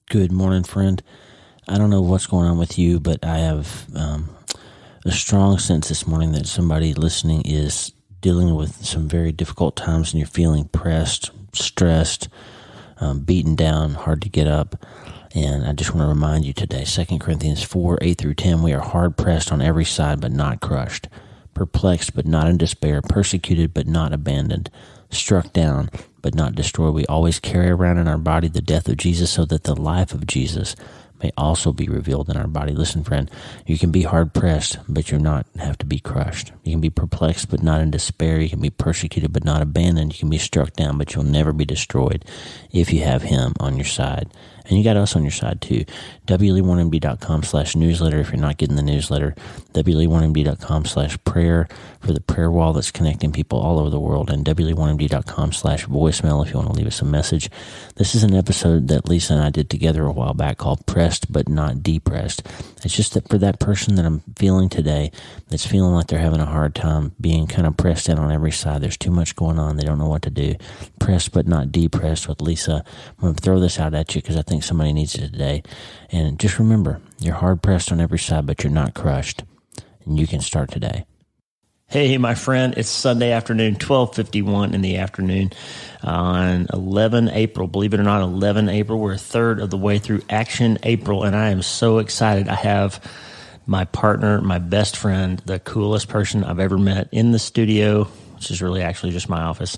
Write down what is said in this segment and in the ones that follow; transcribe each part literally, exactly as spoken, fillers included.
Good morning, friend. I don't know what's going on with you, but I have um, a strong sense this morning that somebody listening is dealing with some very difficult times and you're feeling pressed, stressed, um, beaten down, hard to get up. And I just want to remind you today, Second Corinthians four, eight through ten, we are hard pressed on every side but not crushed, perplexed but not in despair, persecuted but not abandoned, struck down but not destroyed. We always carry around in our body the death of Jesus so that the life of Jesus may also be revealed in our body. Listen, friend, you can be hard-pressed, but you're not have to be crushed. You can be perplexed, but not in despair. You can be persecuted, but not abandoned. You can be struck down, but you'll never be destroyed if you have Him on your side. And you got us on your side, too. W L E one M D dot com slash newsletter if you're not getting the newsletter. W L E one M D dot com slash prayer for the prayer wall that's connecting people all over the world. And W L E one M D dot com slash voicemail if you want to leave us a message. This is an episode that Lisa and I did together a while back called Pressed But Not Depressed. It's just that for that person that I'm feeling today that's feeling like they're having a hard time being kind of pressed in on every side. There's too much going on. They don't know what to do. Pressed But Not Depressed with Lisa. I'm going to throw this out at you because I think somebody needs it today. And just remember, you're hard pressed on every side, but you're not crushed. And you can start today. Hey, my friend, it's Sunday afternoon, twelve fifty-one in the afternoon on eleven April. Believe it or not, eleven April. We're a third of the way through Action April, and I am so excited. I have my partner, my best friend, the coolest person I've ever met in the studio, which is really actually just my office.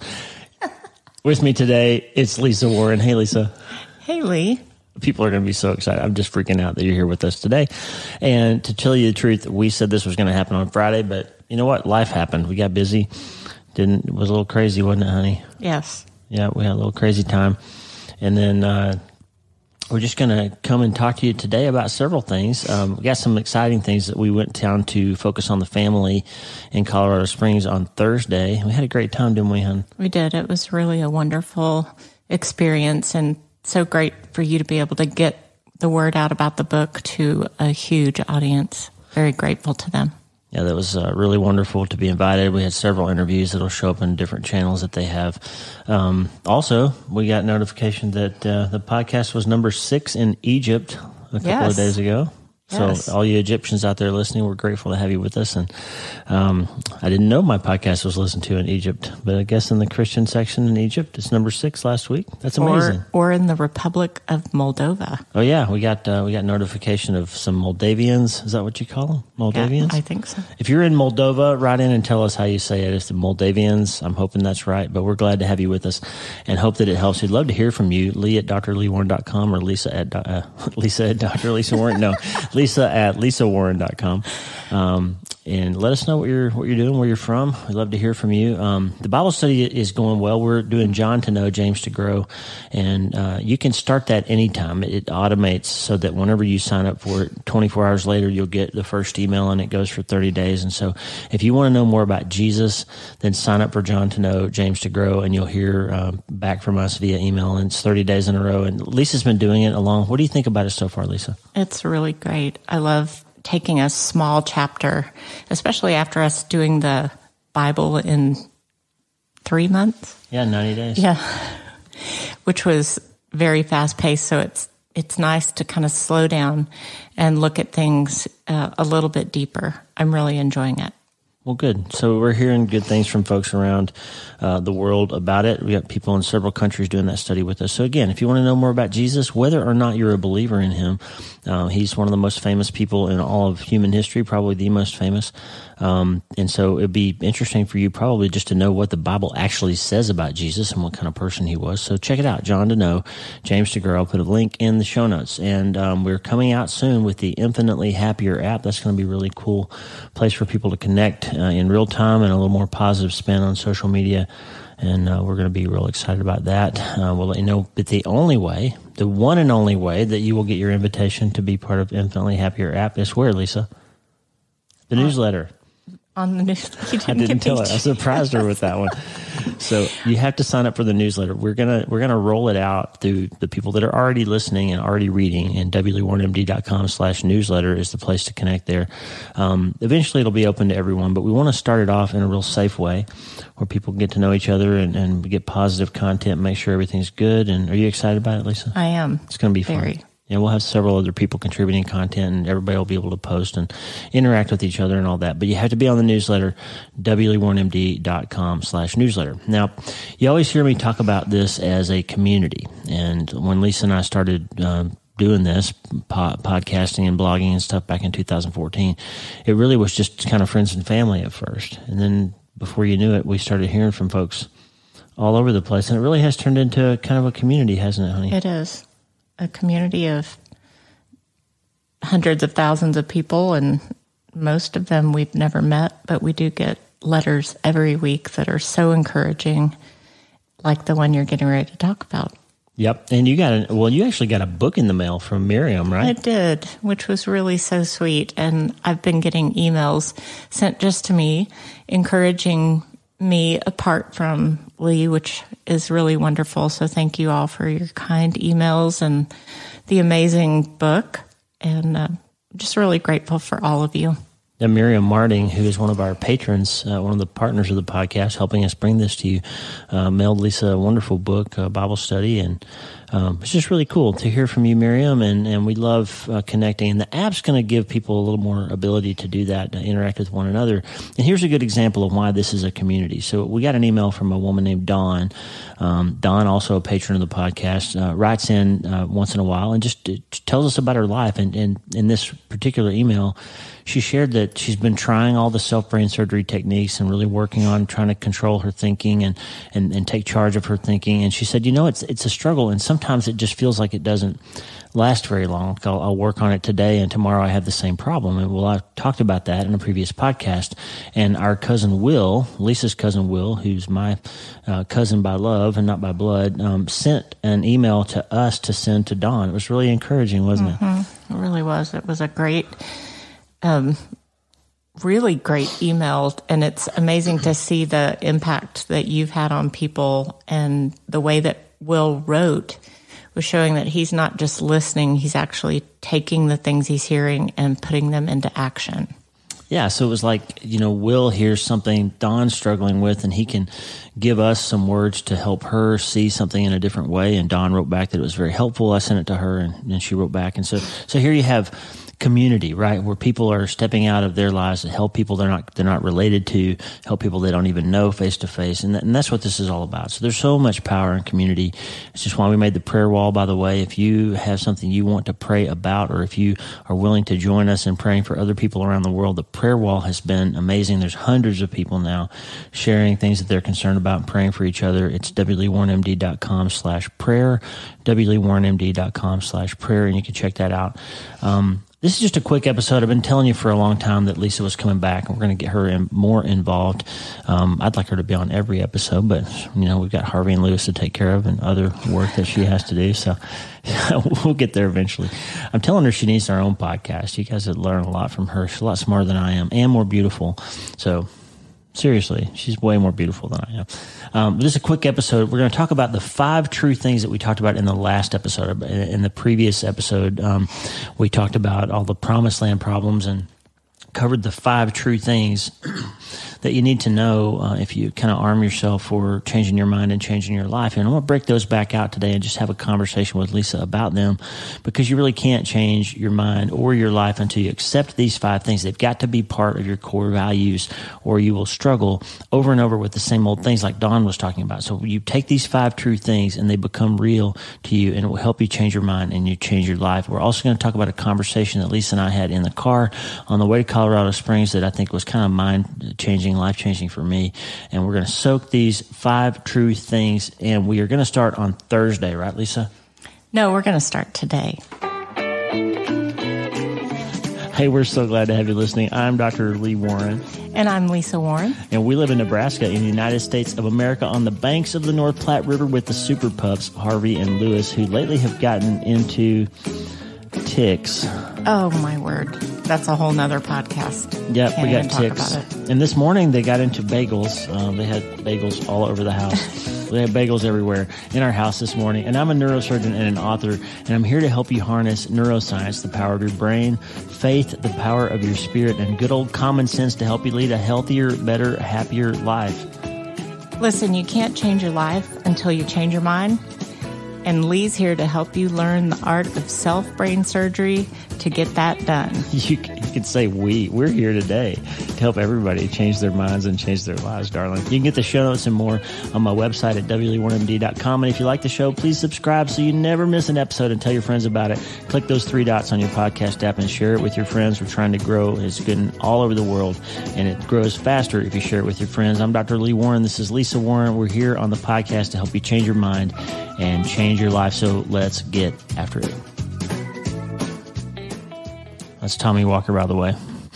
With me today, it's Lisa Warren. Hey, Lisa. Hey, Lee. People are going to be so excited. I'm just freaking out that you're here with us today. And to tell you the truth, we said this was going to happen on Friday, but you know what? Life happened. We got busy. Didn't it was a little crazy, wasn't it, honey? Yes. Yeah, we had a little crazy time. And then uh, we're just going to come and talk to you today about several things. Um, we got some exciting things that we went down to focus on the family in Colorado Springs on Thursday. We had a great time, didn't we, hon? We did. It was really a wonderful experience and so great for you to be able to get the word out about the book to a huge audience. Very grateful to them. Yeah, that was uh, really wonderful to be invited. We had several interviews that'll show up in different channels that they have. Um, also, we got notification that uh, the podcast was number six in Egypt a couple yes. of days ago. Yes. So all you Egyptians out there listening, we're grateful to have you with us. And um, I didn't know my podcast was listened to in Egypt, but I guess in the Christian section in Egypt, it's number six last week. That's amazing. Or, or in the Republic of Moldova. Oh yeah, we got uh, we got notification of some Moldavians. Is that what you call them? Moldavians? Yeah, I think so. If you're in Moldova, write in and tell us how you say it. It's the Moldavians. I'm hoping that's right, but we're glad to have you with us and hope that it helps. We'd love to hear from you. Lee at D R Lee Warren dot com or Lisa at uh, Lisa at Doctor Lisa Warren. No. Lisa at Lisa Warren dot com. Um, and let us know what you're what you're doing, where you're from. We'd love to hear from you. Um, the Bible study is going well. We're doing John to know, James to grow, and uh, you can start that anytime. It, it automates so that whenever you sign up for it, twenty-four hours later, you'll get the first email, and it goes for thirty days. And so if you want to know more about Jesus, then sign up for John to know, James to grow, and you'll hear uh, back from us via email. And it's thirty days in a row. And Lisa's been doing it along. What do you think about it so far, Lisa? It's really great. I love taking a small chapter, especially after us doing the Bible in three months. Yeah, ninety days. Yeah, which was very fast paced. So it's it's nice to kind of slow down and look at things uh, a little bit deeper. I'm really enjoying it. Well, good. So we're hearing good things from folks around uh, the world about it. We got people in several countries doing that study with us. So again, if you want to know more about Jesus, whether or not you're a believer in Him, uh, He's one of the most famous people in all of human history, probably the most famous. Um, and so it'd be interesting for you probably just to know what the Bible actually says about Jesus and what kind of person He was. So check it out, John to know, James to grow. I'll put a link in the show notes. And um, we're coming out soon with the Infinitely Happier app. That's going to be a really cool place for people to connect uh, in real time and a little more positive spin on social media. And uh, we're going to be real excited about that. Uh, we'll let you know. But the only way, the one and only way that you will get your invitation to be part of Infinitely Happier app is where, Lisa? The uh, newsletter. On the news, you didn't I didn't get tell me her. I surprised her with that one. So you have to sign up for the newsletter. We're gonna we're gonna roll it out through the people that are already listening and already reading. And W L E one M D dot com slash newsletter is the place to connect there. Um, eventually, it'll be open to everyone, but we want to start it off in a real safe way, where people get to know each other and, and get positive content, make sure everything's good. And are you excited about it, Lisa? I am. It's going to be fun. Very. And we'll have several other people contributing content, and everybody will be able to post and interact with each other and all that. But you have to be on the newsletter, w lee warren m d dot com slash newsletter. Now, you always hear me talk about this as a community. And when Lisa and I started um, doing this, po- podcasting and blogging and stuff back in two thousand fourteen, it really was just kind of friends and family at first. And then before you knew it, we started hearing from folks all over the place. And it really has turned into kind of a community, hasn't it, honey? It is. A community of hundreds of thousands of people, and most of them we've never met, but we do get letters every week that are so encouraging, like the one you're getting ready to talk about. Yep. And you got a, well, you actually got a book in the mail from Miriam, right? I did, which was really so sweet. And I've been getting emails sent just to me, encouraging me apart from Lee, which is really wonderful. So thank you all for your kind emails and the amazing book. And uh, I'm just really grateful for all of you. And Miriam Marting, who is one of our patrons, uh, one of the partners of the podcast, helping us bring this to you, uh, mailed Lisa a wonderful book, uh, Bible study, and um, it's just really cool to hear from you, Miriam, and, and we love uh, connecting. And the app's going to give people a little more ability to do that, to interact with one another. And here's a good example of why this is a community. So we got an email from a woman named Dawn. Um, Dawn, also a patron of the podcast, uh, writes in uh, once in a while and just uh, tells us about her life. And, and in this particular email, she shared that she's been trying all the self-brain surgery techniques and really working on trying to control her thinking and, and, and take charge of her thinking. And she said, you know, it's it's a struggle, and sometimes it just feels like it doesn't last very long. I'll, I'll work on it today, and tomorrow I have the same problem. And well, I talked about that in a previous podcast. And our cousin Will, Lisa's cousin Will, who's my uh, cousin by love and not by blood, um, sent an email to us to send to Dawn. It was really encouraging, wasn't Mm-hmm. it? It really was. It was a great... Um, really great email, and it's amazing to see the impact that you've had on people, and the way that Will wrote was showing that he's not just listening, he's actually taking the things he's hearing and putting them into action. Yeah, so it was like, you know, Will hears something Dawn's struggling with, and he can give us some words to help her see something in a different way. And Dawn wrote back that it was very helpful. I sent it to her, and then she wrote back. And so, so here you have community, right, where people are stepping out of their lives to help people they're not they're not related to, help people they don't even know face to face, and that, and that's what this is all about. So there's so much power in community. It's just why we made the prayer wall. By the way, if you have something you want to pray about, or if you are willing to join us in praying for other people around the world, the prayer wall has been amazing. There's hundreds of people now sharing things that they're concerned about and praying for each other. It's w lee warren m d dot com slash prayer, w lee warren m d dot com slash prayer, and you can check that out. Um, This is just a quick episode. I've been telling you for a long time that Lisa was coming back, and we're going to get her in, more involved. Um, I'd like her to be on every episode, but, you know, we've got Harvey and Lewis to take care of and other work that she has to do. So we'll get there eventually. I'm telling her she needs her own podcast. You guys would learn a lot from her. She's a lot smarter than I am and more beautiful. So seriously, she's way more beautiful than I am. Um, this is a quick episode. We're going to talk about the five true things that we talked about in the last episode. In the previous episode, um, we talked about all the promised land problems and covered the five true things that you need to know uh, if you kind of arm yourself for changing your mind and changing your life. And I'm going to break those back out today and just have a conversation with Lisa about them, because you really can't change your mind or your life until you accept these five things. They've got to be part of your core values, or you will struggle over and over with the same old things like Dawn was talking about. So you take these five true things and they become real to you, and it will help you change your mind and you change your life. We're also going to talk about a conversation that Lisa and I had in the car on the way to Colorado Springs that I think was kind of mind-changing, life-changing for me. And we're going to soak these five true things, and we are going to start on Thursday, right, Lisa? No, we're going to start today. Hey, we're so glad to have you listening. I'm Doctor Lee Warren. And I'm Lisa Warren. And we live in Nebraska in the United States of America on the banks of the North Platte River with the super pups, Harvey and Lewis, who lately have gotten into ticks. Oh, my word. That's a whole nother podcast. Yep, Can't we got even talk ticks. about it. And this morning they got into bagels. Um, they had bagels all over the house. They have bagels everywhere in our house this morning. And I'm a neurosurgeon and an author, and I'm here to help you harness neuroscience, the power of your brain, faith, the power of your spirit, and good old common sense to help you lead a healthier, better, happier life. Listen, you can't change your life until you change your mind. And Lee's here to help you learn the art of self-brain surgery to get that done. You can, you can say we. We're here today to help everybody change their minds and change their lives, darling. You can get the show notes and more on my website at w lee warren m d dot com. And if you like the show, please subscribe so you never miss an episode and tell your friends about it. Click those three dots on your podcast app and share it with your friends. We're trying to grow. It's good all over the world, and it grows faster if you share it with your friends. I'm Doctor Lee Warren. This is Lisa Warren. We're here on the podcast to help you change your mind and change your life. So let's get after it. That's Tommy Walker, by the way.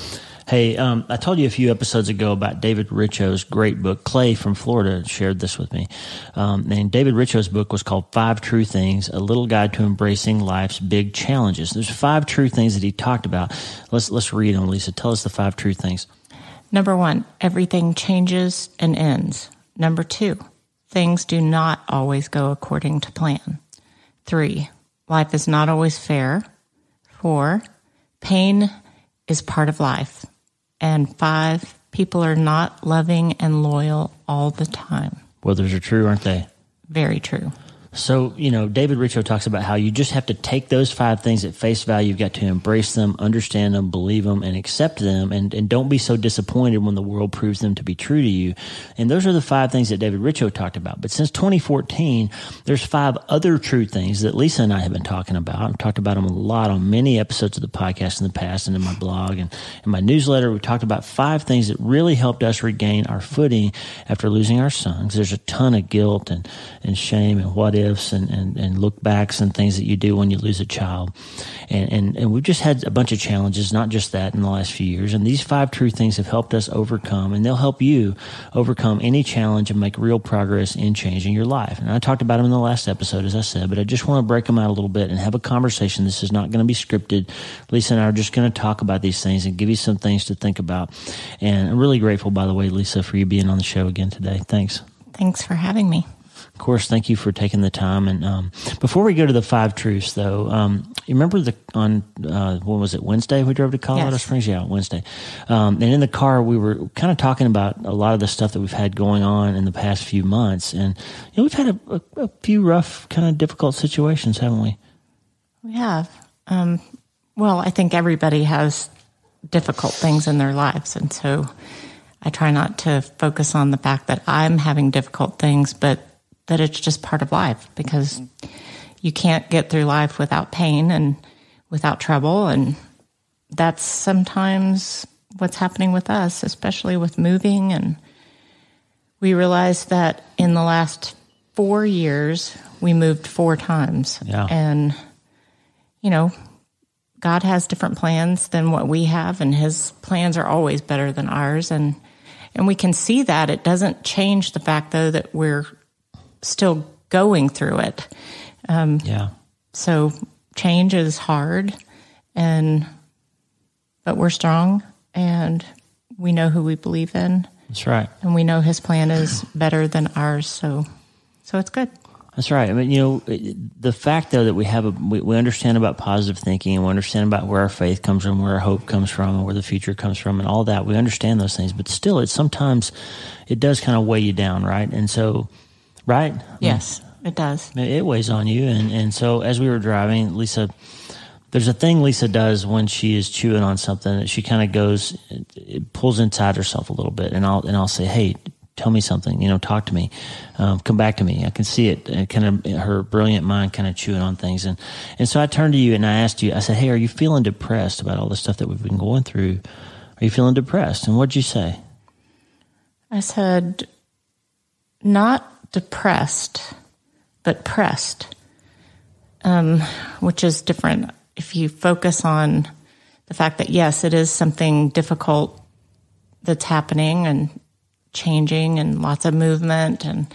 Hey, um, I told you a few episodes ago about David Richo's great book. Clay from Florida shared this with me. Um, and David Richo's book was called Five True Things, A Little Guide to Embracing Life's Big Challenges. There's five true things that he talked about. Let's, let's read them, Lisa. Tell us the five true things. Number one, everything changes and ends. Number two, things do not always go according to plan. Three, life is not always fair. Four, pain is part of life. And five, people are not loving and loyal all the time. Well, those are true, aren't they? Very true. So, you know, David Richo talks about how you just have to take those five things at face value. You've got to embrace them, understand them, believe them, and accept them. And, and don't be so disappointed when the world proves them to be true to you. And those are the five things that David Richo talked about. But since twenty fourteen, there's five other true things that Lisa and I have been talking about. I've talked about them a lot on many episodes of the podcast in the past and in my blog and in my newsletter. We talked about five things that really helped us regain our footing after losing our sons. There's a ton of guilt and, and shame and what if. And, and, and look backs and things that you do when you lose a child. And, and, and we've just had a bunch of challenges, not just that in the last few years. And these five true things have helped us overcome, and they'll help you overcome any challenge and make real progress in changing your life. And I talked about them in the last episode, as I said, but I just want to break them out a little bit and have a conversation. This is not going to be scripted. Lisa and I are just going to talk about these things and give you some things to think about. And I'm really grateful, by the way, Lisa, for you being on the show again today. Thanks. Thanks for having me. Of course, thank you for taking the time. And um, before we go to the five truths, though, um, you remember the on uh, what was it Wednesday? We drove to Colorado yes. Springs, yeah, Wednesday. Um, and in the car, we were kind of talking about a lot of the stuff that we've had going on in the past few months, and you know, we've had a, a, a few rough, kind of difficult situations, haven't we? We have. Um, well, I think everybody has difficult things in their lives, and so I try not to focus on the fact that I'm having difficult things, but that it's just part of life, because you can't get through life without pain and without trouble. And that's sometimes what's happening with us, especially with moving. And we realized that in the last four years, we moved four times. Yeah. And, you know, God has different plans than what we have, and his plans are always better than ours. And, and we can see that. It doesn't change the fact, though, that we're still going through it. Um, yeah. So change is hard, and but we're strong, and we know who we believe in. That's right. And we know his plan is better than ours. So, so it's good. That's right. I mean, you know, the fact though that we have a, we, we understand about positive thinking, and we understand about where our faith comes from, where our hope comes from, and where the future comes from, and all that. We understand those things, but still, it sometimes it does kind of weigh you down, right? And so. Right? Yes, it does. It weighs on you. And, and so as we were driving, Lisa, there's a thing Lisa does when she is chewing on something that she kind of goes, it, it pulls inside herself a little bit. And I'll, and I'll say, hey, tell me something, you know, talk to me, um, come back to me. I can see it, and kind of her brilliant mind kind of chewing on things. And, and so I turned to you and I asked you, I said, hey, are you feeling depressed about all the stuff that we've been going through? Are you feeling depressed? And what'd you say? I said, not depressed, but pressed, um, which is different. If you focus on the fact that, yes, it is something difficult that's happening and changing and lots of movement, and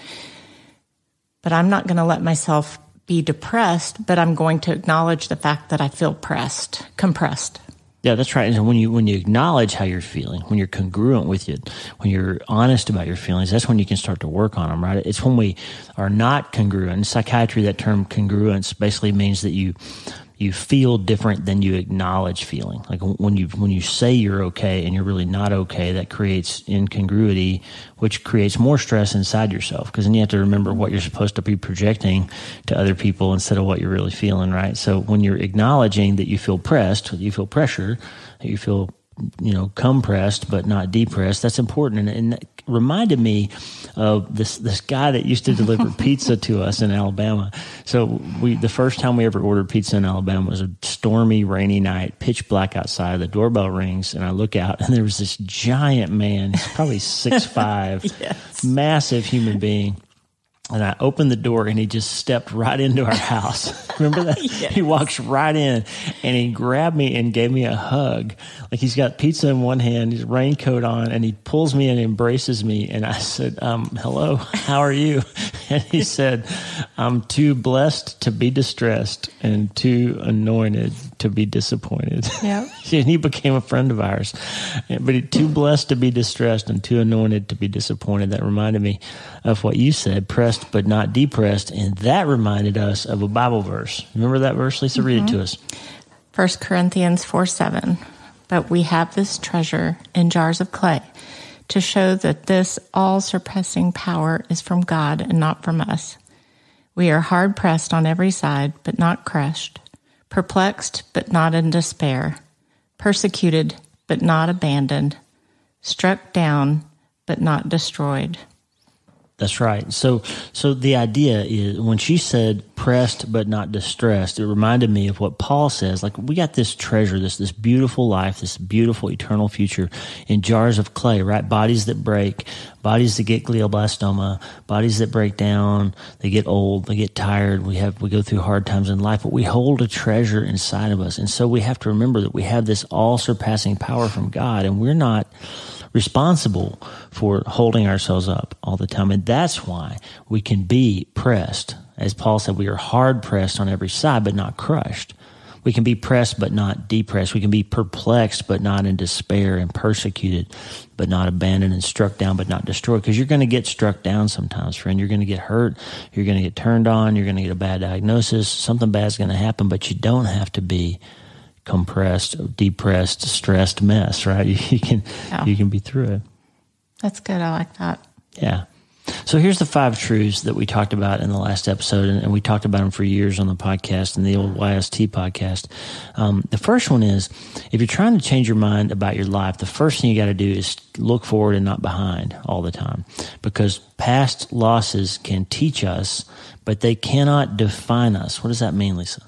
but I'm not going to let myself be depressed, but I'm going to acknowledge the fact that I feel pressed, compressed. Yeah, that's right. And when you when you acknowledge how you're feeling, when you're congruent with it, when you're honest about your feelings, that's when you can start to work on them, right? It's when we are not congruent. In psychiatry, that term congruence basically means that you you feel different than you acknowledge feeling. Like when you when you say you're okay and you're really not okay, that creates incongruity, which creates more stress inside yourself, because then you have to remember what you're supposed to be projecting to other people instead of what you're really feeling, right? So when you're acknowledging that you feel pressed, you feel pressure, you feel, you know, compressed but not depressed, that's important. And, and that reminded me of this this guy that used to deliver pizza to us in Alabama. So we the first time we ever ordered pizza in Alabama was a stormy, rainy night, pitch black outside. The doorbell rings, and I look out, and there was this giant man, he's probably six five, yes. massive human being. And I opened the door, and he just stepped right into our house. Remember that? Yes. He walks right in, and he grabbed me and gave me a hug. Like he's got pizza in one hand, his raincoat on, and he pulls me and embraces me. And I said, um, hello, how are you? And he said, I'm too blessed to be distressed and too anointed to be disappointed. Yeah. And he became a friend of ours. But he, too blessed to be distressed and too anointed to be disappointed. That reminded me of what you said, pressed but not depressed. And that reminded us of a Bible verse. Remember that verse, Lisa? Mm-hmm. Read it to us. First Corinthians four seven. But we have this treasure in jars of clay to show that this all-surpassing power is from God and not from us. We are hard-pressed on every side, but not crushed, perplexed, but not in despair, persecuted, but not abandoned, struck down, but not destroyed. That's right. So, so the idea is when she said pressed but not distressed, it reminded me of what Paul says. Like we got this treasure, this this beautiful life, this beautiful eternal future in jars of clay, right? Bodies that break, bodies that get glioblastoma, bodies that break down, they get old, they get tired. We have we go through hard times in life, but we hold a treasure inside of us, and so we have to remember that we have this all-surpassing power from God, and we're not responsible for holding ourselves up all the time. And that's why we can be pressed. As Paul said, we are hard pressed on every side, but not crushed. We can be pressed, but not depressed. We can be perplexed, but not in despair, and persecuted, but not abandoned, and struck down, but not destroyed. Because you're going to get struck down sometimes, friend. You're going to get hurt. You're going to get turned on. You're going to get a bad diagnosis. Something bad's going to happen, but you don't have to be compressed, depressed, stressed mess, right? You, you can yeah. you can be through it. That's good. I like that. Yeah. So here's the five truths that we talked about in the last episode, and, and we talked about them for years on the podcast and the old Y S T podcast. Um, the first one is, if you're trying to change your mind about your life, the first thing you got to do is look forward and not behind all the time, because past losses can teach us, but they cannot define us. What does that mean, Lisa?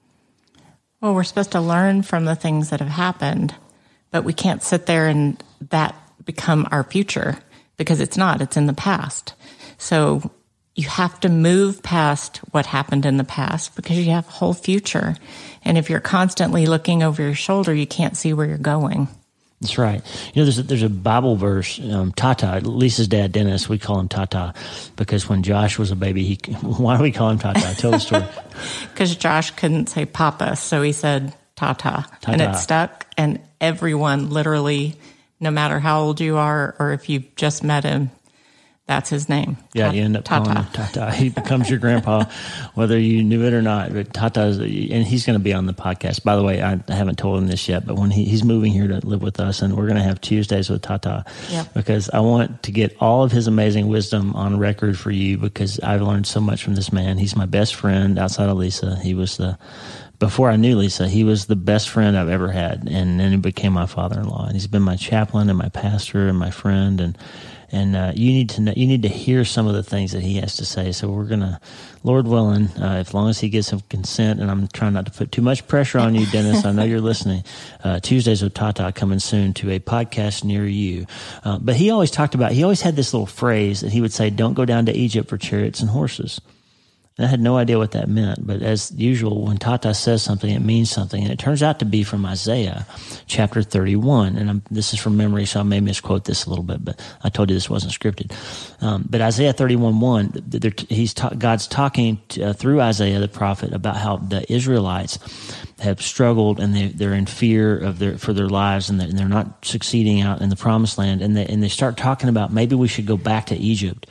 Well, we're supposed to learn from the things that have happened, but we can't sit there and that become our future, because it's not. It's in the past. So you have to move past what happened in the past, because you have a whole future. And if you're constantly looking over your shoulder, you can't see where you're going. That's right. You know, there's a, there's a Bible verse, um, Tata, Lisa's dad, Dennis, we call him Tata, because when Josh was a baby, he, why do we call him Tata? Tell the story. Because Josh couldn't say Papa, so he said Tata, Tata, and it stuck. And everyone, literally, no matter how old you are or if you've just met him, that's his name. Yeah, Ta- you end up Tata. calling him Tata. He becomes your grandpa, whether you knew it or not. But Tata is, and he's going to be on the podcast. By the way, I, I haven't told him this yet, but when he, he's moving here to live with us, and we're going to have Tuesdays with Tata, yep. because I want to get all of his amazing wisdom on record for you, because I've learned so much from this man. He's my best friend outside of Lisa. He was the Before I knew Lisa, he was the best friend I've ever had, and then he became my father-in-law. And he's been my chaplain and my pastor and my friend, and and uh, you need to know, you need to hear some of the things that he has to say. So we're gonna, Lord willing, uh, as long as he gets some consent, and I'm trying not to put too much pressure on you, Dennis. I know you're listening. Uh, Tuesdays with Tata coming soon to a podcast near you. Uh, but he always talked about, he always had this little phrase that he would say, "Don't go down to Egypt for chariots and horses." And I had no idea what that meant, but as usual, when Tata says something, it means something, and it turns out to be from Isaiah chapter thirty-one. And I'm, this is from memory, so I may misquote this a little bit, but I told you this wasn't scripted. Um, but Isaiah thirty-one one, he's ta- God's talking to, uh, through Isaiah the prophet about how the Israelites have struggled, and they, they're in fear of their for their lives, and they're, and they're not succeeding out in the promised land, and they, and they start talking about maybe we should go back to Egypt.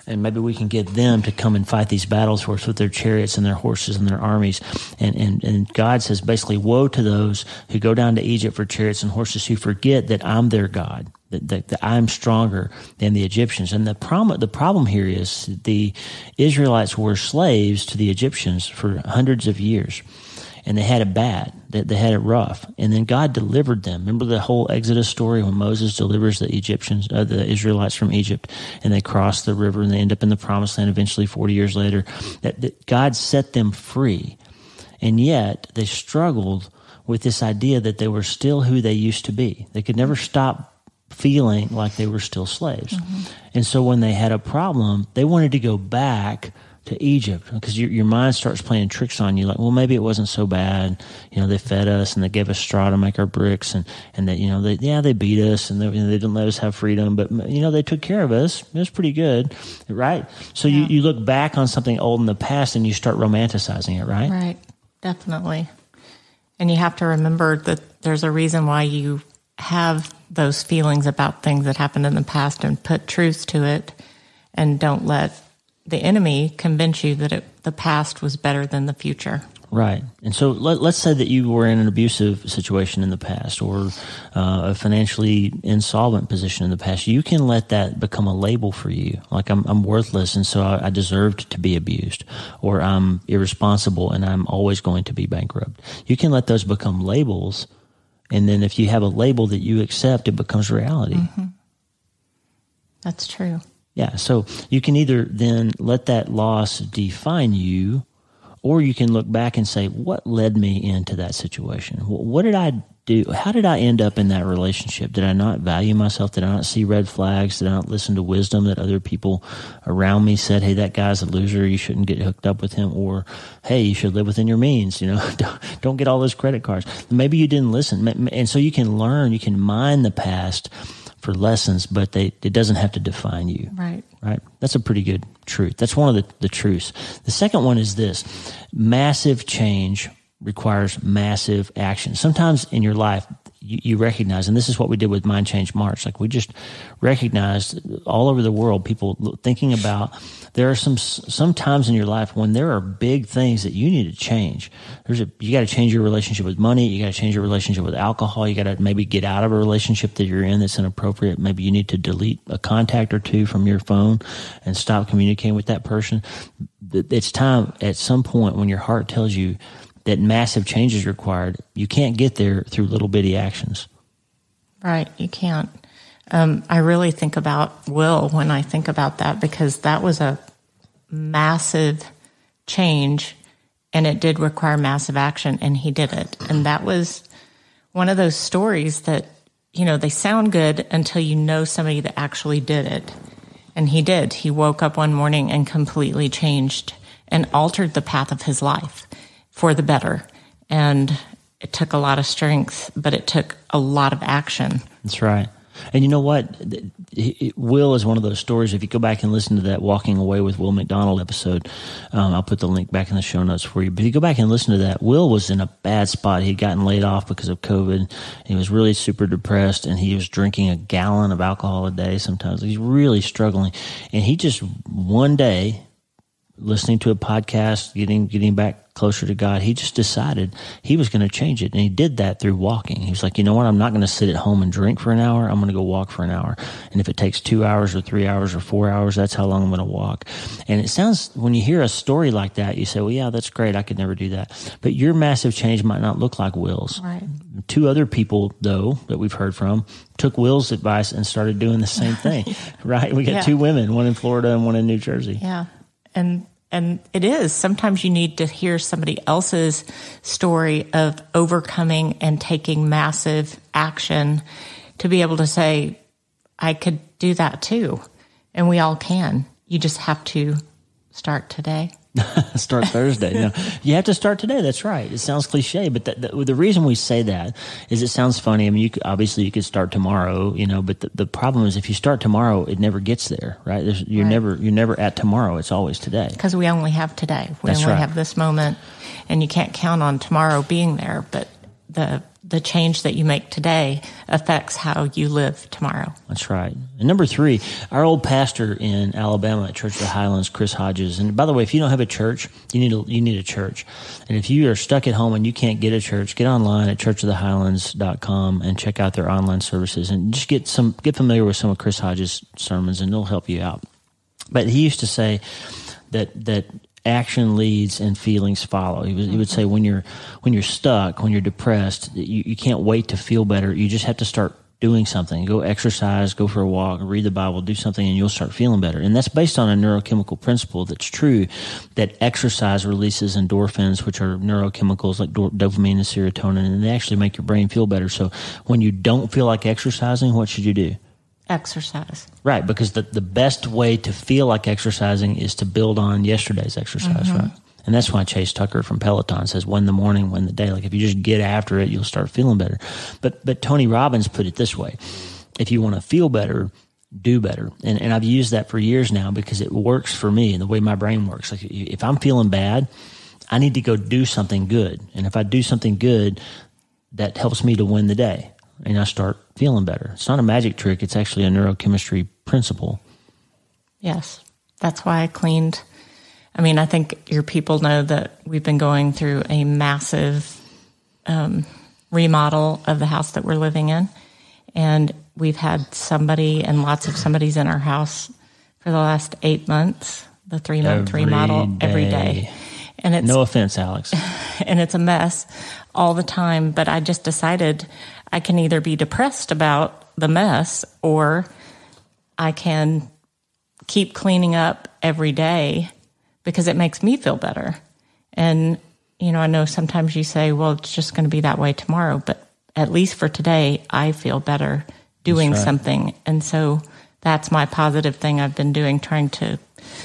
and maybe we can get them to come and fight these battles for us with their chariots and their horses and their armies. And, and, and God says basically, woe to those who go down to Egypt for chariots and horses, who forget that I'm their God, that, that, that I'm stronger than the Egyptians. And the problem, the problem here is the Israelites were slaves to the Egyptians for hundreds of years. And they had it bad. They, they had it rough. And then God delivered them. Remember the whole Exodus story when Moses delivers the Egyptians, uh, the Israelites from Egypt, and they cross the river and they end up in the promised land eventually forty years later. That, that God set them free. And yet they struggled with this idea that they were still who they used to be. They could never stop feeling like they were still slaves. Mm-hmm. And so when they had a problem, they wanted to go back to Egypt, because your, your mind starts playing tricks on you, like, well, maybe it wasn't so bad. You know, they fed us and they gave us straw to make our bricks, and, and they, you know, they, yeah, they beat us and they, you know, they didn't let us have freedom, but, you know, they took care of us. It was pretty good, right? So yeah. you, you look back on something old in the past and you start romanticizing it, right? Right, definitely. And you have to remember that there's a reason why you have those feelings about things that happened in the past, and put truth to it, and don't let the enemy convince you that it, the past was better than the future. Right. And so let, let's say that you were in an abusive situation in the past, or uh, a financially insolvent position in the past. You can let that become a label for you. Like, I'm, I'm worthless, and so I, I deserved to be abused, or I'm irresponsible and I'm always going to be bankrupt. You can let those become labels. And then if you have a label that you accept, it becomes reality. Mm-hmm. That's true. Yeah, so you can either then let that loss define you, or you can look back and say, what led me into that situation? What did I do? How did I end up in that relationship? Did I not value myself? Did I not see red flags? Did I not listen to wisdom that other people around me said, hey, that guy's a loser, you shouldn't get hooked up with him? Or, hey, you should live within your means, you know, don't get all those credit cards. Maybe you didn't listen. And so you can learn, you can mine the past for lessons, but they, it doesn't have to define you. Right. Right. That's a pretty good truth. That's one of the, the truths. The second one is this: massive change requires massive action. Sometimes in your life, you, you recognize, and this is what we did with Mind Change March. Like, we just recognized all over the world, people thinking about, there are some, some times in your life when there are big things that you need to change. There's a, you got to change your relationship with money. You got to change your relationship with alcohol. You got to maybe get out of a relationship that you're in that's inappropriate. Maybe you need to delete a contact or two from your phone and stop communicating with that person. It's time at some point when your heart tells you that massive change is required. You can't get there through little bitty actions. Right, you can't. Um, I really think about Will when I think about that, because that was a massive change, and it did require massive action, and he did it. And that was one of those stories that, you know, they sound good until you know somebody that actually did it. And he did. He woke up one morning and completely changed and altered the path of his life for the better. And it took a lot of strength, but it took a lot of action. That's right. And you know what? Will is one of those stories. If you go back and listen to that Walking Away with Will McDonald episode, um, I'll put the link back in the show notes for you. But if you go back and listen to that, Will was in a bad spot. He'd gotten laid off because of COVID. He was really super depressed, and he was drinking a gallon of alcohol a day sometimes. He's really struggling. And he just one day, listening to a podcast, getting getting back closer to God, he just decided he was going to change it. And he did that through walking. He was like, you know what? I'm not going to sit at home and drink for an hour. I'm going to go walk for an hour. And if it takes two hours or three hours or four hours, that's how long I'm going to walk. And it sounds, when you hear a story like that, you say, well, yeah, that's great. I could never do that. But your massive change might not look like Will's. Right. Two other people, though, that we've heard from, took Will's advice and started doing the same thing, right? We got yeah. two women, one in Florida and one in New Jersey. Yeah. And And it is. Sometimes you need to hear somebody else's story of overcoming and taking massive action to be able to say, I could do that too. And we all can. You just have to start today. Start Thursday. No, you have to start today. That's right. It sounds cliche, but that, the, the reason we say that is it sounds funny. I mean, you could, obviously you could start tomorrow, you know, but the, the problem is if you start tomorrow, it never gets there, right? There's, you're right. never you're never at tomorrow. It's always today. Because we only have today. We That's only right. have this moment, and you can't count on tomorrow being there. But the the change that you make today affects how you live tomorrow. That's right. And number three, our old pastor in Alabama at Church of the Highlands, Chris Hodges. And by the way, if you don't have a church, you need a, you need a church. And if you are stuck at home and you can't get a church, get online at church of the highlands dot com and check out their online services and just get some get familiar with some of Chris Hodges' sermons, and it'll help you out. But he used to say that that action leads and feelings follow. He, was, he would say when you're when you're stuck, when you're depressed, you, you can't wait to feel better. You just have to start doing something. Go exercise, go for a walk, read the Bible, do something, and you'll start feeling better. And that's based on a neurochemical principle that's true, that exercise releases endorphins, which are neurochemicals like do- dopamine and serotonin, and they actually make your brain feel better. So when you don't feel like exercising, what should you do? Exercise. Right, because the, the best way to feel like exercising is to build on yesterday's exercise, mm-hmm. right? And that's why Chase Tucker from Peloton says, win the morning, win the day. Like if you just get after it, you'll start feeling better. But but Tony Robbins put it this way. If you want to feel better, do better. And and I've used that for years now because it works for me and the way my brain works. Like if I'm feeling bad, I need to go do something good. And if I do something good, that helps me to win the day. And I start feeling better. It's not a magic trick. It's actually a neurochemistry principle. Yes. That's why I cleaned. I mean, I think your people know that we've been going through a massive um, remodel of the house that we're living in. And we've had somebody and lots of somebodies in our house for the last eight months, the three-month every remodel day. every day. And it's, no offense, Alex. And it's a mess all the time. But I just decided I can either be depressed about the mess or I can keep cleaning up every day because it makes me feel better. And, you know, I know sometimes you say, well, it's just going to be that way tomorrow. But at least for today, I feel better doing right. something. And so that's my positive thing I've been doing, trying to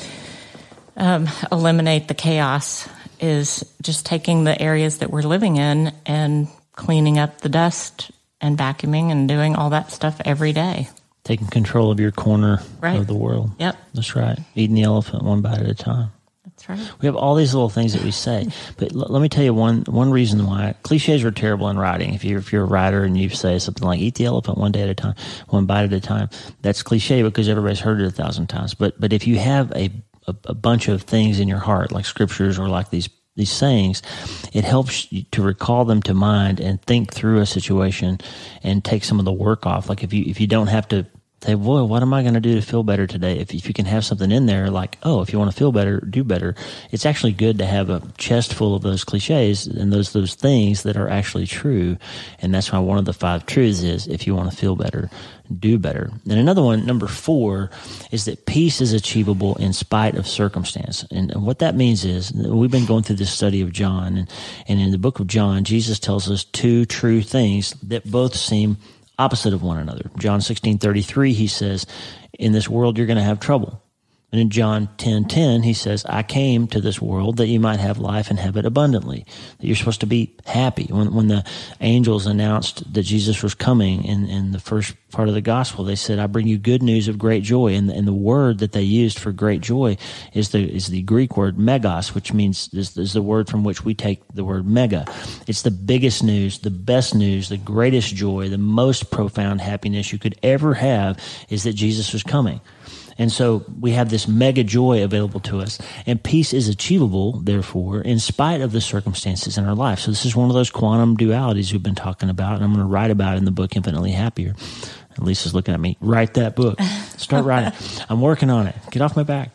um, eliminate the chaos, is just taking the areas that we're living in and cleaning up the dust and vacuuming and doing all that stuff every day. Taking control of your corner right. of the world. Yep. That's right. Eating the elephant one bite at a time. That's right. We have all these little things that we say, but l- let me tell you one one reason why cliches are terrible in writing. If you're if you're a writer and you say something like "eat the elephant one day at a time, one bite at a time," that's cliche because everybody's heard it a thousand times. But but if you have a a, a bunch of things in your heart, like scriptures or like these these sayings, it helps you to recall them to mind and think through a situation and take some of the work off. Like if you if you don't have to say, boy, what am I going to do to feel better today? If, if you can have something in there like, oh, if you want to feel better, do better. It's actually good to have a chest full of those cliches and those those things that are actually true. And that's why one of the five truths is, if you want to feel better, do better. And another one, number four, is that peace is achievable in spite of circumstance. And what that means is, we've been going through this study of John, and, and in the book of John, Jesus tells us two true things that both seem opposite of one another. John sixteen thirty-three, he says, in this world you're going to have trouble. And in John ten ten, he says, I came to this world that you might have life and have it abundantly, that you're supposed to be happy. When when the angels announced that Jesus was coming in, in the first part of the gospel, they said, I bring you good news of great joy. And, and the word that they used for great joy is the is the Greek word megos, which means is, is the word from which we take the word mega. It's the biggest news, the best news, the greatest joy, the most profound happiness you could ever have is that Jesus was coming. And so we have this mega joy available to us, and peace is achievable, therefore, in spite of the circumstances in our life. So this is one of those quantum dualities we've been talking about, and I'm going to write about it in the book Infinitely Happier. And Lisa's looking at me. Write that book. Start writing. I'm working on it. Get off my back.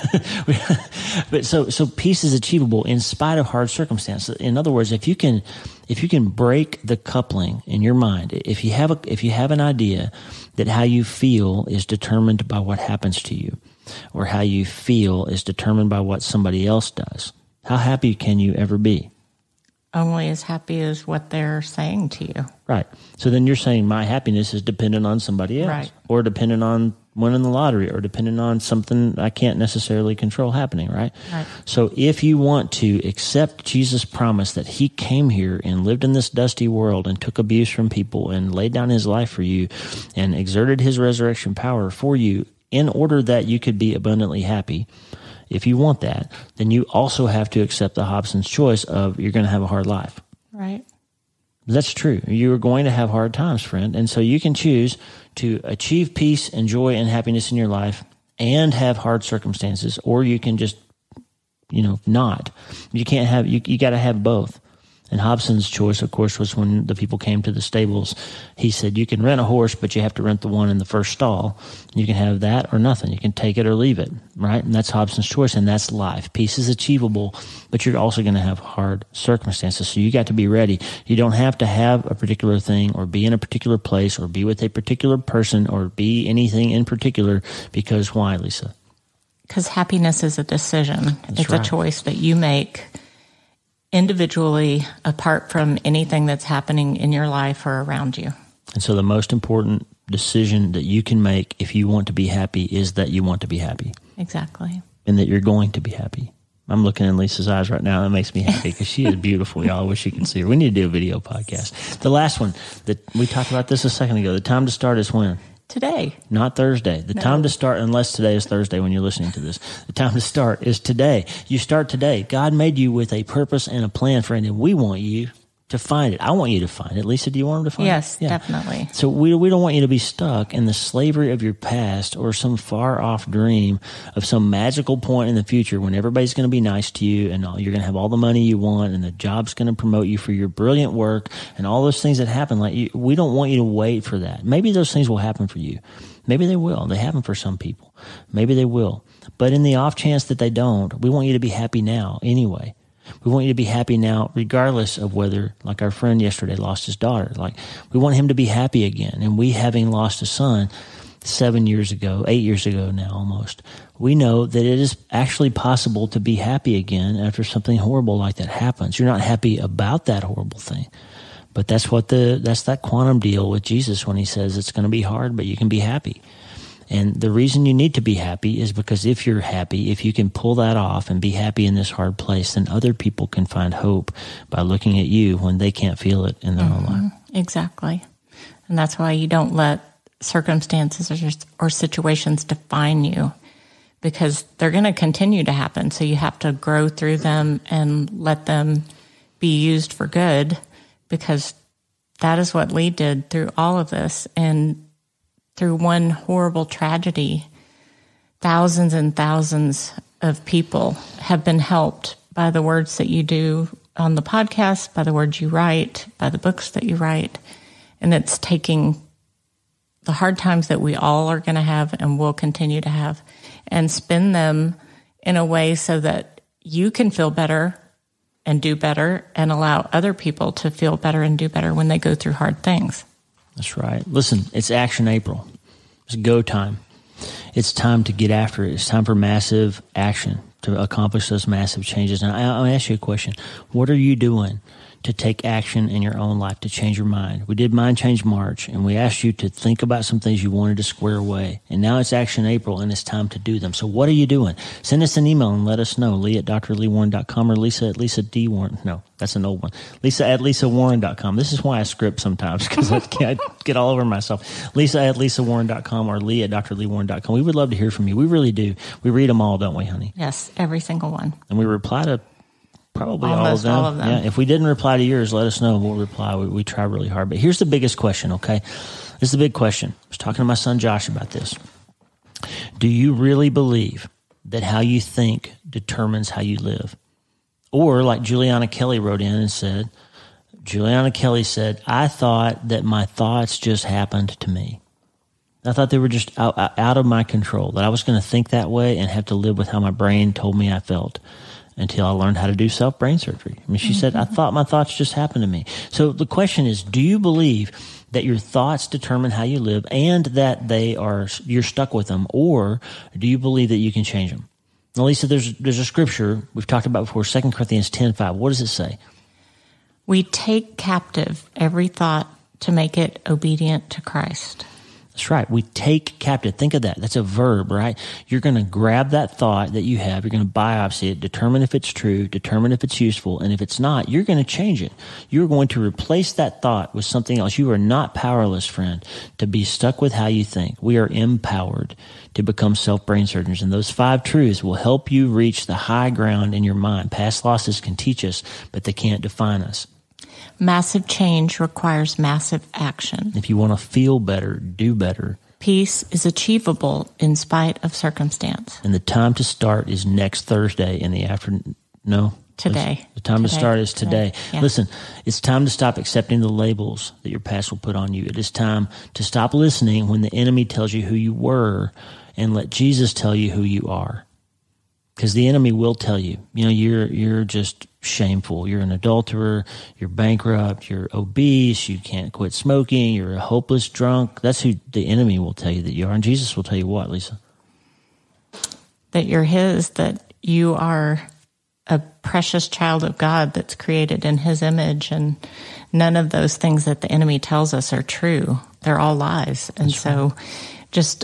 But so so peace is achievable in spite of hard circumstances. In other words, if you can if you can break the coupling in your mind, if you have a if you have an idea that how you feel is determined by what happens to you, or how you feel is determined by what somebody else does, how happy can you ever be? Only as happy as what they're saying to you. Right. So then you're saying my happiness is dependent on somebody else, right, or dependent on winning the lottery, or dependent on something I can't necessarily control happening, right? Right. So if you want to accept Jesus' promise that he came here and lived in this dusty world and took abuse from people and laid down his life for you and exerted his resurrection power for you in order that you could be abundantly happy, if you want that, then you also have to accept the Hobson's choice of you're going to have a hard life. Right. That's true. You are going to have hard times, friend. And so you can choose to achieve peace and joy and happiness in your life and have hard circumstances, or you can just, you know, not. You can't have, you, you got to have both. And Hobson's choice, of course, was when the people came to the stables. He said, you can rent a horse, but you have to rent the one in the first stall. You can have that or nothing. You can take it or leave it, right? And that's Hobson's choice, and that's life. Peace is achievable, but you're also going to have hard circumstances. So you got to be ready. You don't have to have a particular thing or be in a particular place or be with a particular person or be anything in particular, because why, Lisa? Because happiness is a decision. That's it's right. a choice that you make individually, apart from anything that's happening in your life or around you. And so the most important decision that you can make if you want to be happy is that you want to be happy. Exactly. And that you're going to be happy. I'm looking in Lisa's eyes right now. That makes me happy because she is beautiful, y'all. I wish you could see her. We need to do a video podcast. The last one, that we talked about this a second ago. The time to start is when? Today. Not Thursday. The No. time to start, unless today is Thursday when you're listening to this, the time to start is today. You start today. God made you with a purpose and a plan, friend, and we want you to find it. I want you to find it. Lisa, do you want him to find Yes, it? Yes, definitely. So we we don't want you to be stuck in the slavery of your past or some far off dream of some magical point in the future when everybody's going to be nice to you and all, you're going to have all the money you want and the job's going to promote you for your brilliant work and all those things that happen. Like you, we don't want you to wait for that. Maybe those things will happen for you. Maybe they will. They happen for some people. Maybe they will. But in the off chance that they don't, we want you to be happy now anyway. We want you to be happy now, regardless of whether, like our friend yesterday lost his daughter. Like, we want him to be happy again. And we, having lost a son seven years ago, eight years ago now almost, we know that it is actually possible to be happy again after something horrible like that happens. You're not happy about that horrible thing. But that's what the, that's that quantum deal with Jesus when he says it's going to be hard, but you can be happy. And the reason you need to be happy is because if you're happy, if you can pull that off and be happy in this hard place, then other people can find hope by looking at you when they can't feel it in their mm-hmm. own life. Exactly. And that's why you don't let circumstances or, or situations define you, because they're going to continue to happen. So you have to grow through them and let them be used for good, because that is what Lee did through all of this. And through one horrible tragedy, thousands and thousands of people have been helped by the words that you do on the podcast, by the words you write, by the books that you write. And it's taking the hard times that we all are going to have and will continue to have and spin them in a way so that you can feel better and do better and allow other people to feel better and do better when they go through hard things. That's right. Listen, it's Action April. It's go time. It's time to get after it. It's time for massive action to accomplish those massive changes. And I, I'll ask you a question. What are you doing to take action in your own life to change your mind? We did Mind Change March, and we asked you to think about some things you wanted to square away. And now it's Action April, and it's time to do them. So what are you doing? Send us an email and let us know. Lee at d r lee warren dot com or Lisa at Lisa D. Warren. No, that's an old one. Lisa at lisa warren dot com. This is why I script sometimes, because I, I get all over myself. Lisa at lisa warren dot com or Lee at d r lee warren dot com. We would love to hear from you. We really do. We read them all, don't we, honey? Yes, every single one. And we reply to probably Almost all of them. all of them. Yeah, if we didn't reply to yours, let us know. We'll reply. We, we try really hard. But here's the biggest question, okay? This is the big question. I was talking to my son Josh about this. Do you really believe that how you think determines how you live? Or like Juliana Kelly wrote in and said, Juliana Kelly said, I thought that my thoughts just happened to me. I thought they were just out, out of my control, that I was going to think that way and have to live with how my brain told me I felt, until I learned how to do self-brain surgery. I mean, she mm-hmm. said, I thought my thoughts just happened to me. So the question is, do you believe that your thoughts determine how you live and that they are, you're stuck with them, or do you believe that you can change them? Now, Lisa, there's, there's a scripture we've talked about before, Second Corinthians ten five. What does it say? We take captive every thought to make it obedient to Christ. That's right. We take captive. Think of that. That's a verb, right? You're going to grab that thought that you have. You're going to biopsy it, determine if it's true, determine if it's useful. And if it's not, you're going to change it. You're going to replace that thought with something else. You are not powerless, friend, to be stuck with how you think. We are empowered to become self-brain surgeons. And those five truths will help you reach the high ground in your mind. Past losses can teach us, but they can't define us. Massive change requires massive action. If you want to feel better, do better. Peace is achievable in spite of circumstance. And the time to start is next Thursday in the afternoon. No? Today. The time today. to start is today. today. Yeah. Listen, it's time to stop accepting the labels that your past will put on you. It is time to stop listening when the enemy tells you who you were and let Jesus tell you who you are. Because the enemy will tell you, you know, you're you're just shameful. You're an adulterer. You're bankrupt. You're obese. You can't quit smoking. You're a hopeless drunk. That's who the enemy will tell you that you are. And Jesus will tell you what, Lisa? That you're his, that you are a precious child of God that's created in his image, and none of those things that the enemy tells us are true. They're all lies. And that's so right. Just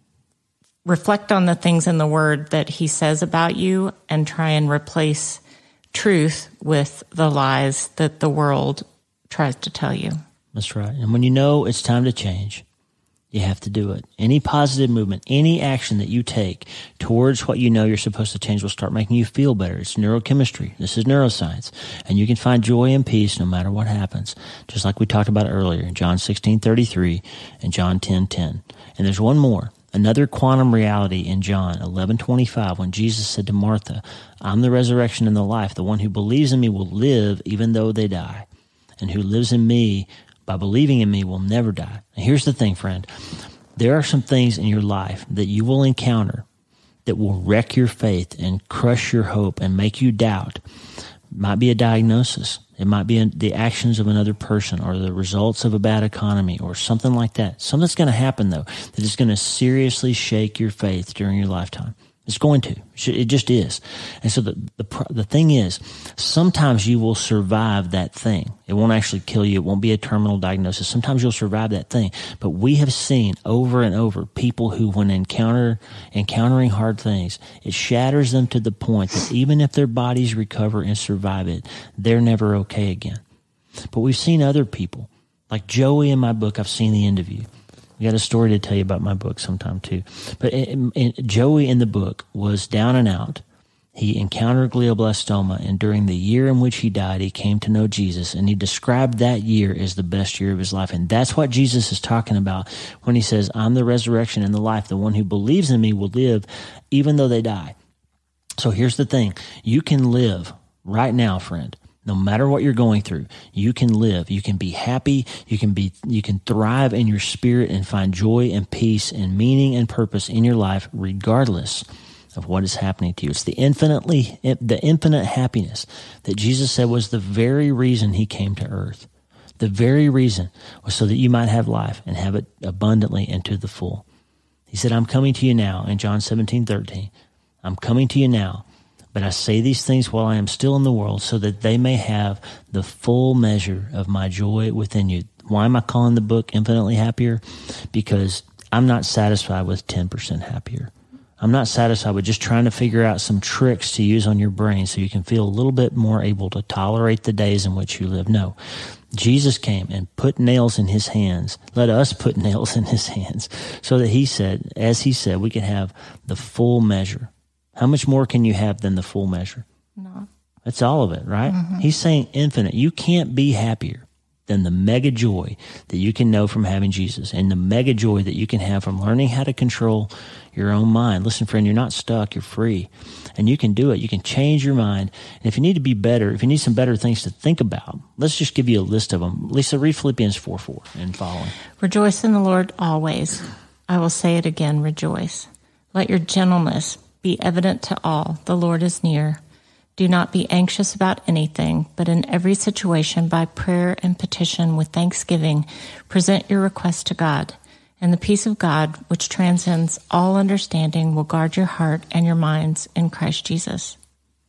reflect on the things in the word that he says about you and try and replace truth with the lies that the world tries to tell you. That's right. And when you know it's time to change, you have to do it. Any positive movement, any action that you take towards what you know you're supposed to change will start making you feel better. It's neurochemistry. This is neuroscience. And you can find joy and peace no matter what happens. Just like we talked about earlier in John sixteen thirty-three and John ten ten. And there's one more. Another quantum reality in John eleven twenty-five when Jesus said to Martha, I'm the resurrection and the life. The one who believes in me will live even though they die. And who lives in me by believing in me will never die. And here's the thing, friend. There are some things in your life that you will encounter that will wreck your faith and crush your hope and make you doubt. It might be a diagnosis. It might be the actions of another person or the results of a bad economy or something like that. Something's going to happen, though, that is going to seriously shake your faith during your lifetime. It's going to. It just is. And so the, the the thing is, sometimes you will survive that thing. It won't actually kill you. It won't be a terminal diagnosis. Sometimes you'll survive that thing. But we have seen over and over people who, when encounter encountering hard things, it shatters them to the point that even if their bodies recover and survive it, they're never okay again. But we've seen other people, like Joey in my book, I've seen the end of you. We got a story to tell you about my book sometime too. But in, in, Joey in the book was down and out. He encountered glioblastoma, and during the year in which he died, he came to know Jesus, and he described that year as the best year of his life. And that's what Jesus is talking about when he says, I'm the resurrection and the life. The one who believes in me will live even though they die. So here's the thing. You can live right now, friend. No matter what you're going through, you can live. You can be happy. You can be, you can thrive in your spirit and find joy and peace and meaning and purpose in your life, regardless of what is happening to you. It's the infinitely, the infinite happiness that Jesus said was the very reason he came to earth. The very reason was so that you might have life and have it abundantly and to the full. He said, I'm coming to you now in John seventeen thirteen. I'm coming to you now. But I say these things while I am still in the world so that they may have the full measure of my joy within you. Why am I calling the book Infinitely Happier? Because I'm not satisfied with ten percent happier. I'm not satisfied with just trying to figure out some tricks to use on your brain so you can feel a little bit more able to tolerate the days in which you live. No. Jesus came and put nails in his hands. Let us put nails in his hands so that he said, as he said, we can have the full measure. How much more can you have than the full measure? No. That's all of it, right? Mm-hmm. He's saying infinite. You can't be happier than the mega joy that you can know from having Jesus and the mega joy that you can have from learning how to control your own mind. Listen, friend, you're not stuck. You're free. And you can do it. You can change your mind. And if you need to be better, if you need some better things to think about, let's just give you a list of them. Lisa, read Philippians four four and following. Rejoice in the Lord always. I will say it again, rejoice. Let your gentleness be evident to all. The Lord is near. Do not be anxious about anything, but in every situation, by prayer and petition with thanksgiving, present your requests to God. And the peace of God, which transcends all understanding, will guard your heart and your minds in Christ Jesus.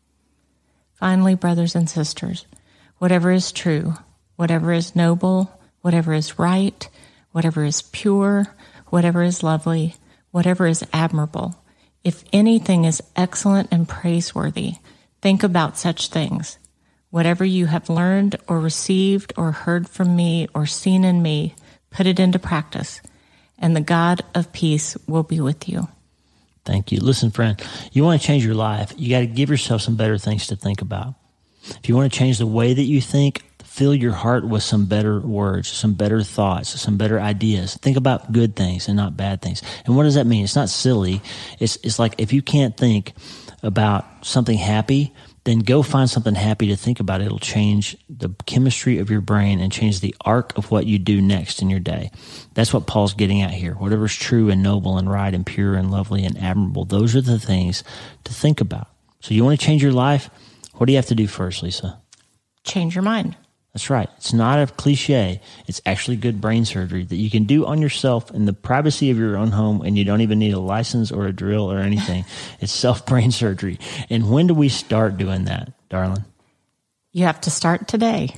Finally, brothers and sisters, whatever is true, whatever is noble, whatever is right, whatever is pure, whatever is lovely, whatever is admirable, if anything is excellent and praiseworthy, think about such things. Whatever you have learned or received or heard from me or seen in me, put it into practice, and the God of peace will be with you. Thank you. Listen, friend, you want to change your life, you got to give yourself some better things to think about. If you want to change the way that you think, the fill your heart with some better words, some better thoughts, some better ideas. Think about good things and not bad things. And what does that mean? It's not silly. It's, it's like if you can't think about something happy, then go find something happy to think about. It'll change the chemistry of your brain and change the arc of what you do next in your day. That's what Paul's getting at here. Whatever's true and noble and right and pure and lovely and admirable, those are the things to think about. So you want to change your life? What do you have to do first, Lisa? Change your mind. That's right. It's not a cliche. It's actually good brain surgery that you can do on yourself in the privacy of your own home, and you don't even need a license or a drill or anything. It's self-brain surgery. And when do we start doing that, darling? You have to start today.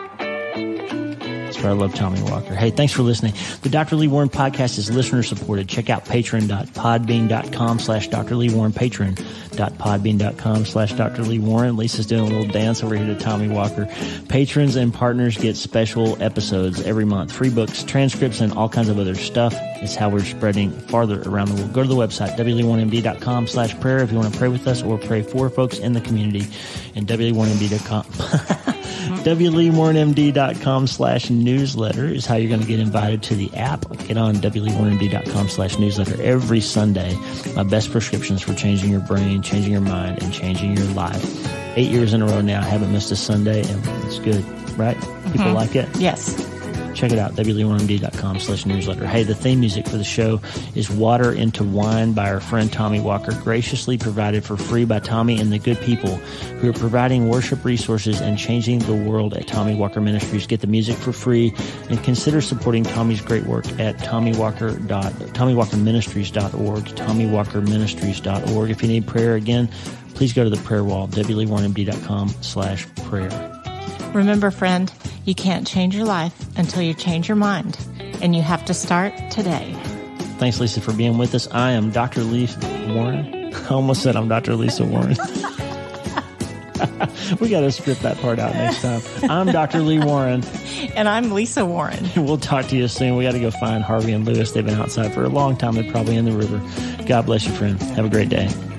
That's why I love Tommy Walker. Hey, thanks for listening. The Doctor Lee Warren podcast is listener supported. Check out patron.podbean.com slash Dr. Lee Warren, patron.podbean.com slash Dr. Lee Warren. Lisa's doing a little dance over here to Tommy Walker. Patrons and partners get special episodes every month, free books, transcripts, and all kinds of other stuff. It's how we're spreading farther around the world. Go to the website, w lee warren m d dot com slash prayer if you want to pray with us or pray for folks in the community, and w lee warren m d dot com w lee warren m d dot com slash newsletter is how you're going to get invited to the app. Get on w lee warren m d dot com slash newsletter every Sunday. My best prescriptions for changing your brain, changing your mind, and changing your life. Eight years in a row now. I haven't missed a Sunday, and it's good, right? People Mm-hmm. like it? Yes. Check it out, w lee warren m d dot com slash newsletter. Hey, the theme music for the show is Water into Wine by our friend Tommy Walker, graciously provided for free by Tommy and the good people who are providing worship resources and changing the world at Tommy Walker Ministries. Get the music for free and consider supporting Tommy's great work at tommy walker ministries dot org, tommy walker ministries dot org. If you need prayer, again, please go to the prayer wall, w lee warren m d dot com slash prayer. Remember, friend, you can't change your life until you change your mind, and you have to start today. Thanks, Lisa, for being with us. I am Doctor Lisa Warren. I almost said I'm Doctor Lisa Warren. We got to strip that part out next time. I'm Doctor Lee Warren. And I'm Lisa Warren. We'll talk to you soon. We got to go find Harvey and Lewis. They've been outside for a long time. They're probably in the river. God bless you, friend. Have a great day.